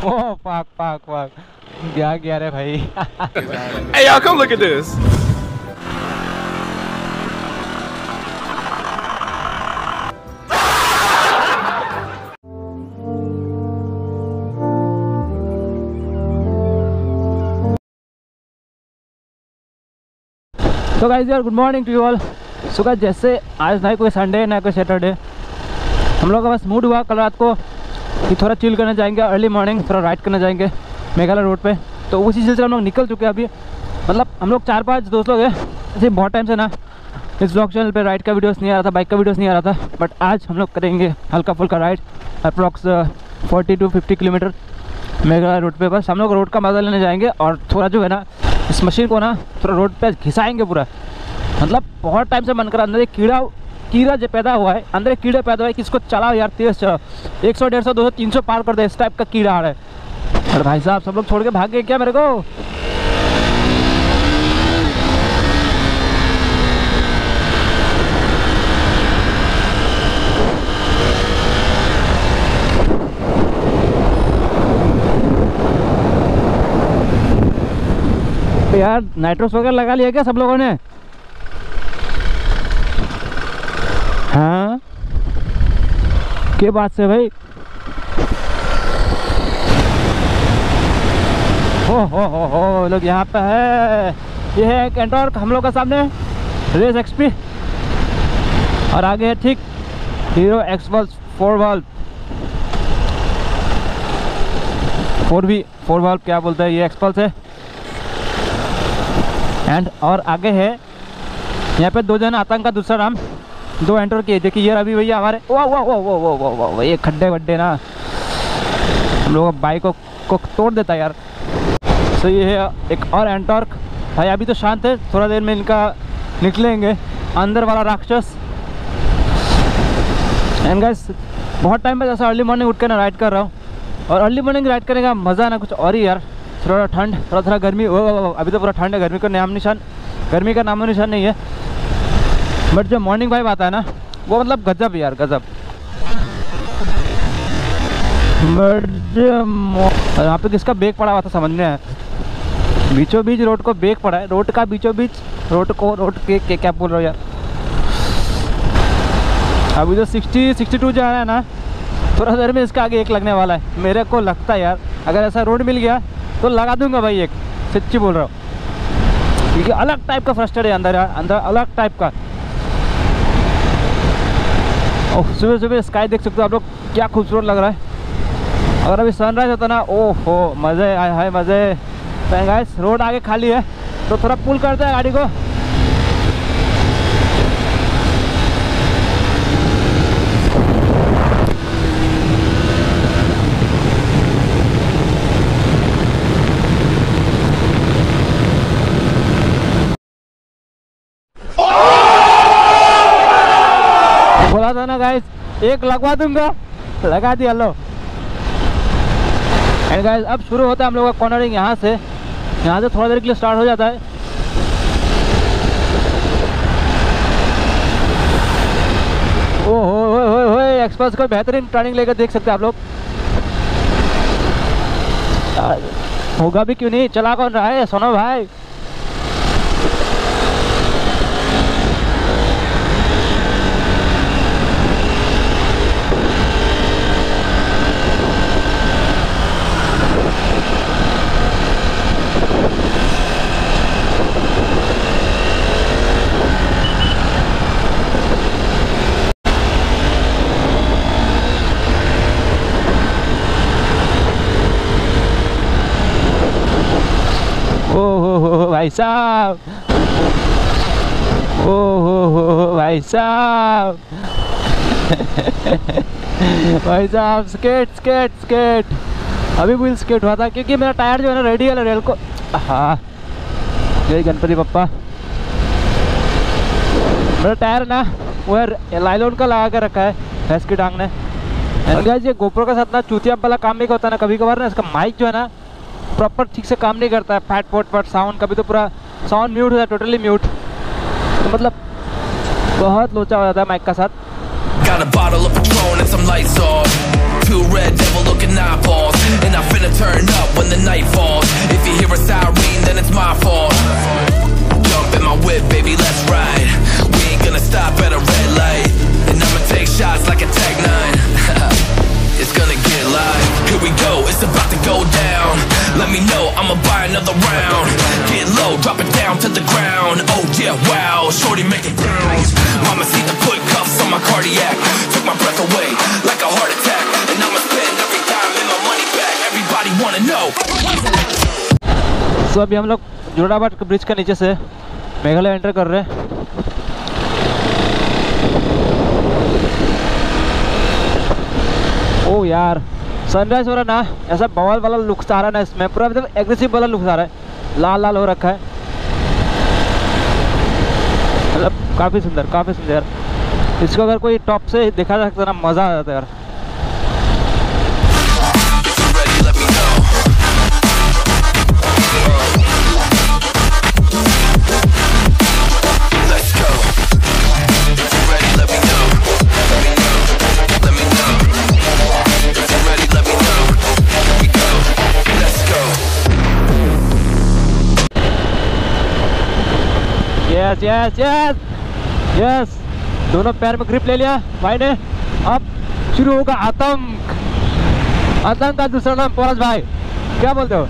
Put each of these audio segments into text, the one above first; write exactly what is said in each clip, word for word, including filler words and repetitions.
ओह पाक पाक पाक क्या गया रे भाई। Hey y'all, come look at this. तो गाइस यार good morning to you all. So guys जैसे आज ना कोई संडे ना कोई सैटरडे, हम लोग का बस मूड हुआ कल रात को कि थोड़ा चिल करने जाएंगे, अर्ली मॉर्निंग थोड़ा राइड करने जाएंगे मेघालय रोड पे। तो उसी सिलसिले हम लोग निकल चुके हैं अभी। मतलब हम लोग चार पांच दोस्त लोग हैं, ऐसे बहुत टाइम से ना इस ब्लॉग चैनल पे राइड का वीडियोस नहीं आ रहा था, बाइक का वीडियोस नहीं आ रहा था। बट आज हम लोग करेंगे हल्का फुल्का ride, approx forty to fifty kilometre Meghalaya road पे। बस हम लोग रोड का मजा लेने जाएंगे और थोड़ा जो है ना इस मशीन को ना थोड़ा रोड पे घिसाएंगे पूरा। मतलब बहुत टाइम से मन करा, अंदर एक कीड़ा कीड़ा जो पैदा हुआ है, अंदर एक कीड़ा पैदा हुआ है कि इसको चलाओ यार, तेज़ चलाओ, एक सौ डेढ़ सौ दो सौ तीन सौ पार कर दे, इस टाइप का कीड़ा आ रहा है। अरे भाई साहब सब लोग छोड़ के भाग गए क्या मेरे को? तो यार नाइट्रोस वगैरह लगा लिया क्या सब लोगों ने? हाँ क्या बात से भाई? हो हो हो हो लोग यहाँ पे है। ये है एक एंटॉर्क हम लोग का सामने, रेस एक्सपी, और आगे है ठीक Hero Xpulse four valve four भी फोर वाल्व क्या बोलते हैं, ये एक्सपल्स है। एंड और आगे है यहाँ पे दो जन आतंक का दूसरा नाम, दो एंटर किए। देखिए ये अभी भैया हमारे वाह वाह वाह वाह वाह वाह वाह, ये खड्डे वड्डे ना हम लोग बाइक को, को तोड़ देता यार। सो ये है एक और एंटॉर्क भाई, अभी तो शांत है, थोड़ा देर में इनका निकलेंगे अंदर वाला राक्षस। एंड गाइस बहुत टाइम में जैसा अर्ली मॉर्निंग उठ के ना राइड कर रहा हूँ, और अर्ली मॉर्निंग राइड करने का मज़ा ना कुछ और ही यार। थोड़ा ठंड, थोड़ा थोड़ा गर्मी, ओ अभी तो पूरा ठंड है, गर्मी का नाम निशान गर्मी का नामो निशान नहीं है। बट जो मॉर्निंग वाइब आता है ना वो मतलब गजब यार, गजब। बट यहाँ पे किसका ब्रेक पड़ा हुआ था समझ में आया, बीचों बीच रोड को ब्रेक पड़ा है, रोड का बीचों बीच रोड को रोड के, के क्या बोल रहा हूँ यार। अभी जो सिक्सटी सिक्सटी टू जा रहा है ना, थोड़ा देर में इसका आगे एक लगने वाला है मेरे को लगता है यार। अगर ऐसा रोड मिल गया तो लगा दूंगा भाई एक, सच्ची बोल रहा हूँ, क्योंकि अलग टाइप का फ्रस्ट्रेट है अंदर यार, अंदर अलग टाइप का। ओह सुबह सुबह स्काई देख सकते हो आप लोग, क्या खूबसूरत लग रहा है। अगर अभी सनराइज होता ना, ओह हो मज़े आए हाय मज़े। तो गाइस रोड आगे खाली है तो थोड़ा पुल करते हैं गाड़ी को। बोला था ना गाइस एक लगवा दूंगा, लगा दिया लो। एंड गाइस अब शुरू होता है हम लोग का कॉर्नरिंग। यहाँ से यहाँ से थोड़ा देर के लिए स्टार्ट हो जाता है। ओ हो हो हो हो एक्सपल्स को बेहतरीन टर्निंग लेकर देख सकते हैं आप लोग। होगा भी क्यों नहीं, चला कौन रहा है सोनो भाई? भाई साहब, ओ हो हो भाई साहब भाई साहब स्केट स्केट स्केट अभी भी स्केट हुआ था, क्योंकि मेरा टायर जो है ना रेडी है रेल को। हाँ जय गणपति बप्पा। मेरा टायर ना वो है लाइलॉन का लगा के रखा है भैंस की टांग ने। गाइस ये गोप्रो के साथ ना चूतिया वाला काम नहीं होता ना, कभी कभार ना इसका माइक जो है ना प्रॉपर ठीक से काम नहीं करता है, फैट फोट फट साउंड, कभी तो पूरा साउंड म्यूट हो जाता है, टोटली म्यूट। तो मतलब बहुत लोचा हो जाता है माइक का साथ। two red devil looking eyeballs, and I finna turn up when the night falls. If you hear a siren, then it's my fault. Jump in my whip, baby, let's ride. We ain't gonna stop at a red light, and I'ma take shots like a Tech nine. It's gonna get live. Here we go, it's about to go down. Let me know, I'ma buy another round. Get low, drop it down to the ground. Oh yeah, wow, shorty making bounce. Mama see the put cuffs on my cardiac. Took my breath away like a heart attack, and I'ma spend every dime in my money back. Everybody wanna know. So अभी हम लोग Jorabat bridge के नीचे से Meghalaya enter कर रहे हैं। ओ यार सनराइज हो रहा ना, ऐसा बवाल वाला लुक्स आ रहा है ना इसमें, पूरा मतलब एग्रेसिव वाला लुक्स आ रहा है, लाल लाल हो रखा है, मतलब काफ़ी सुंदर काफ़ी सुंदर। इसको अगर कोई टॉप से देखा जा सकता ना, मज़ा आ जाता है यार। यस यस यस यस, दोनों पैर में ग्रिप ले लिया भाई ने। अब शुरू होगा आतंक। आतंक का दूसरा नाम पोरस भाई, क्या बोलते हो?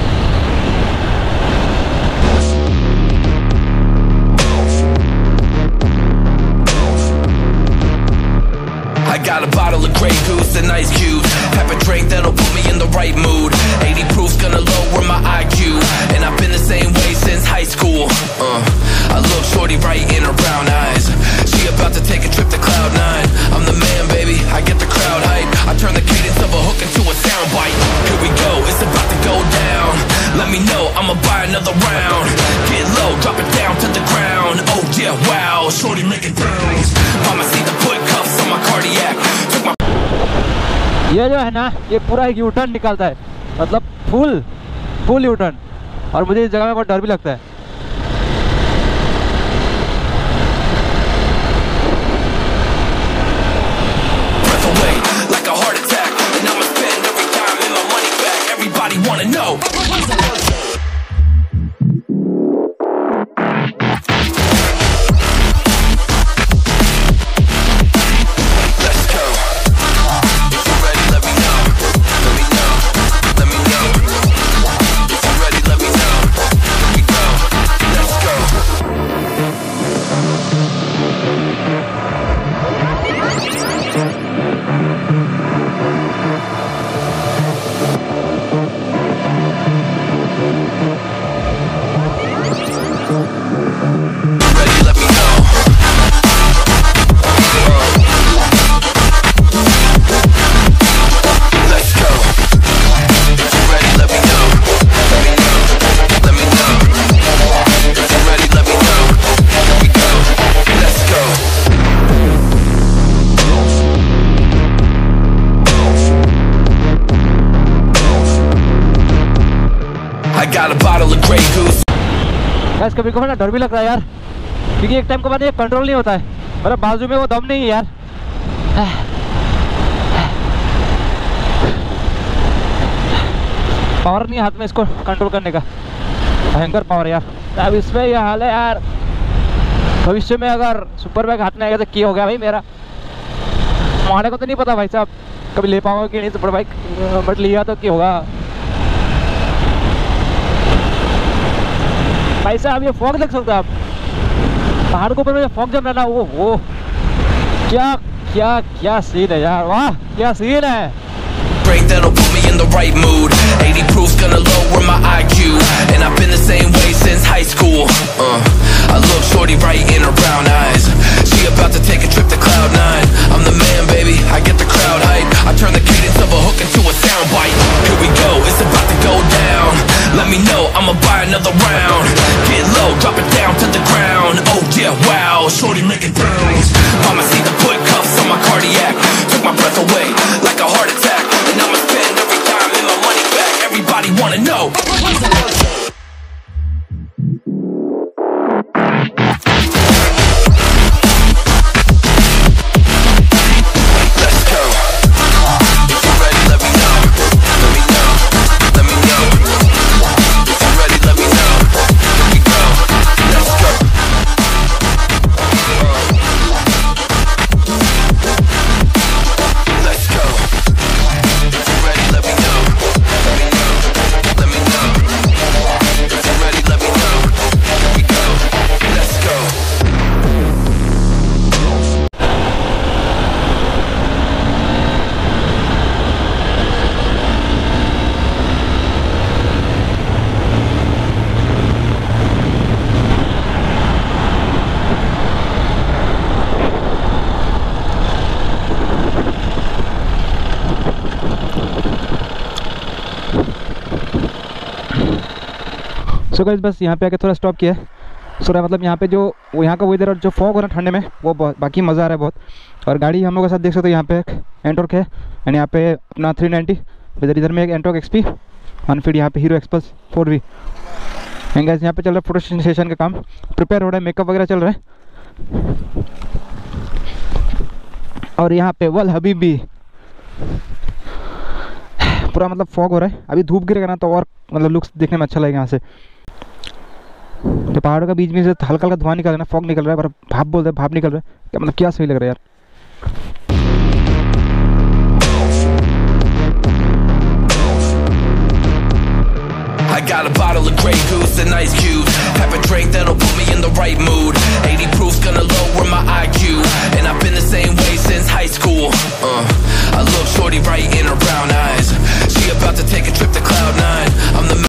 I got a bottle of Grey Goose and ice cubes. Have a drink that'll put me in the right mood. eighty proof gonna lower my I Q, and I've been the same way since high school. Uh, I look shorty right in her brown eyes. She about to take a trip to cloud nine. I'm the man, baby. I get the crowd hype. I turn the cadence of a hook into a sound bite. Here we go, it's about to go down. Let me know, I'ma buy another round. Get low, drop it down to the ground. Oh yeah, wow, shorty make it bounce. Mama see the put cuffs on my cardiac. Took my ये जो है ना, ये पूरा एक U turn निकालता है, मतलब फुल फुल यू टर्न, और मुझे इस जगह में बहुत डर भी लगता है। wanna know. Let's go. If you're ready, let me know. Let me know. Let me know. If you're ready, let me know. Here we go. Let's go. I got a bottle of Grey Goose. Guys कभी कभी ना डर भी लगता है यार, क्योंकि एक टाइम के बाद ये कंट्रोल नहीं होता है, मतलब बाजू में वो दम नहीं है यार। पावर नहीं हाथ में इसको कंट्रोल करने का, भयंकर पावर यार। अब इसमें ये हाल है यार, भविष्य में अगर सुपर बाइक हाथ में आएगा तो क्या हो गया भाई मेरा। माने को तो नहीं पता भाई साहब, कभी ले पाऊंगा कि नहीं सुपर बाइक, बट लिया तो क्या होगा भाई साहब। ये फॉग देख सकते हो आप, पहाड़ के ऊपर में फॉग जम रहा ना, वो वो क्या क्या क्या सीन है यार, वाह क्या सीन है। Drink that'll put me in the right mood. eighty proof gonna lower my I Q, and I've been the same way since high school. Uh, I look shorty right in her brown eyes. She about to take a trip to cloud nine. I'm the man, baby. I get the crowd hype. I turn the cadence of a hook into a sound bite. Here we go, it's about to go down. Let me know, I'ma buy another round. Get low, drop it down to the ground. Oh yeah, wow, shorty make it bounce. Mama see the put cuffs on my cardiac. Took my breath away like a heart attack. And I'ma spend every dime and my money back. Everybody wanna know. Let's go. If so guys बस यहाँ पे आके थोड़ा stop किया है। सो मतलब यहाँ पे जो वो यहाँ का वेदर और जो फॉग हो रहा है ठंडे में वो बहुत बाकी मज़ा आ रहा है बहुत। और गाड़ी हम लोग के साथ देख सकते हो यहाँ पे एक एंटॉर्क है एंड यहाँ पे अपना थ्री नाइन्टी, इधर इधर में एक एंटॉर्क एक्सपी और फिर यहाँ पे Hero Xpulse four V. And guys यहाँ पे चल रहा है फोटो सेशन का काम, प्रिपेयर हो रहा है, मेकअप वगैरह चल रहा है। और यहाँ पे वल हबीबी पूरा मतलब फॉग हो रहा है, अभी धूप गिरेगा ना तो और मतलब लुक्स देखने में अच्छा लगेगा। यहाँ से तो पहाड़ों का बीच में से हल्का हल्का धुआं निकल रहा है ना, फॉग निकल रहा है, पर भाप बोलते हैं, भाप निकल रहा है, क्या मतलब क्या सही लग रहा है यार। I got a bottle of Grey Goose and ice cubes. Have a drink that'll put me in the right mood.